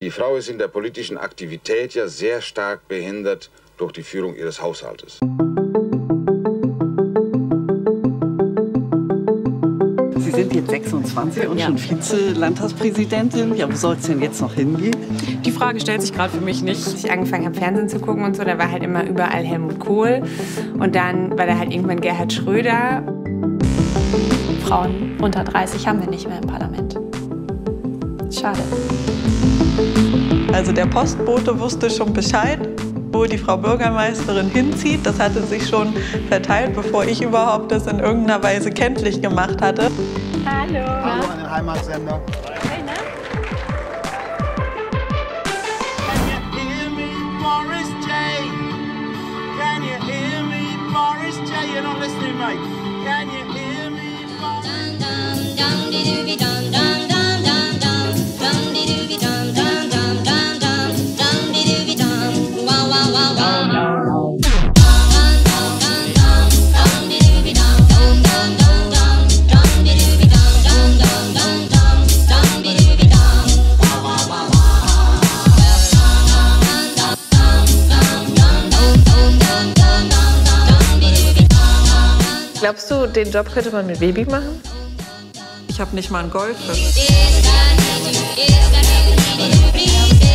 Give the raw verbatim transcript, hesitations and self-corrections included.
Die Frau ist in der politischen Aktivität ja sehr stark behindert durch die Führung ihres Haushaltes. Sie sind jetzt sechsundzwanzig und ja. schon Vize-Landtagspräsidentin. Ja, wo soll es denn jetzt noch hingehen? Die Frage stellt sich gerade für mich nicht. Als ich angefangen habe, Fernsehen zu gucken und so, da war halt immer überall Helmut Kohl. Und dann war da halt irgendwann Gerhard Schröder. Frauen unter dreißig haben wir nicht mehr im Parlament. Schade. Also der Postbote wusste schon Bescheid, wo die Frau Bürgermeisterin hinzieht. Das hatte sich schon verteilt, bevor ich überhaupt das in irgendeiner Weise kenntlich gemacht hatte. Hallo. Hallo an den Heimatsender. Hey, ne? Can you hear me, Boris J? Can you hear me, Boris J? You're not listening, mate. Can you hear me, Boris J? Glaubst du, den Job könnte man mit Baby machen? Ich habe nicht mal einen Goldfisch.